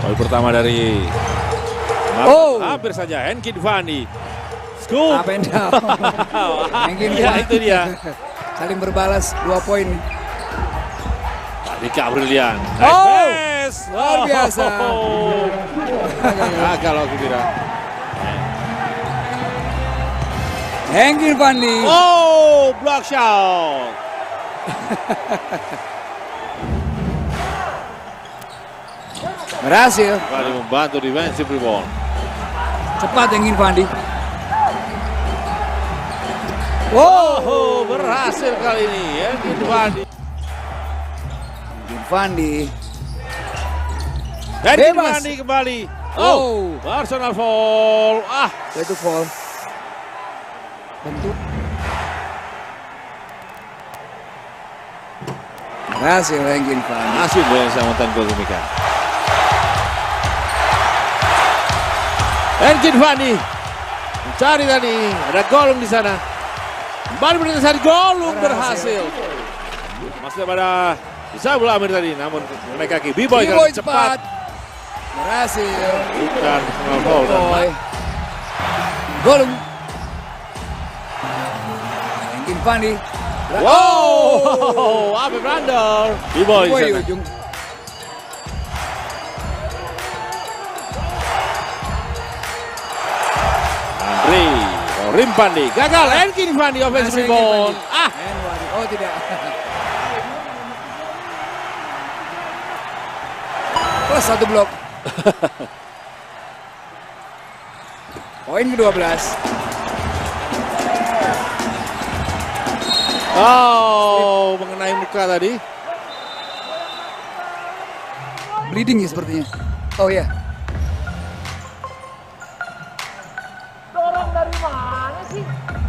Poin pertama dari hampir saja Hengki Infandi. Scoop. Up and down. Ya, itu dia. Saling berbalas 2 poin. Dika brilian. Luar biasa. Gagal aku kira. Hengki Infandi. Block shot. Berhasil. Kembali membantu defensive rebound. Cepat Hengki Infandi. Berhasil kali ini Hengki Infandi. Hengki Infandi kembali. Personal foul. Itu foul. Bentuk. Berhasil Hengki Infandi. Masih banyak sambutan gol demikian. Hengki Infandi mencari tadi, ada golong di sana. Kembali berinteresasi golong berhasil. Masih pada Isabul Amir tadi, namun menaik kaki. B-Boy cepat. Berhasil. Bukan personal foul. Golong. Hengki Infandi. Apa blunder? B-Boy di sana. Ujung. Infandi gagal. Hengki Infandi offensive rebound. Tidak. Plus 1 blok. Poin ke-12. Mengenai muka tadi. Bleeding ya sepertinya. Oh ya. Dorong dari mana sih?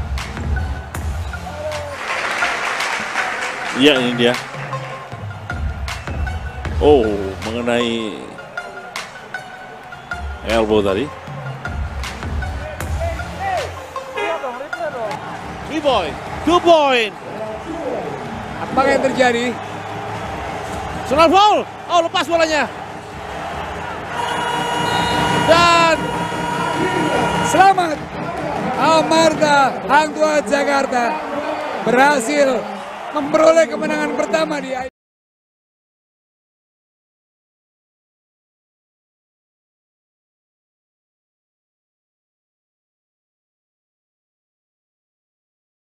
Iya, ini dia. Mengenai elbow tadi. B-Boy, 2 point. Apa yang terjadi? Personal foul. Lepas bolanya. Dan selamat. Amarta Hangtuah Jakarta berhasil memperoleh kemenangan pertama di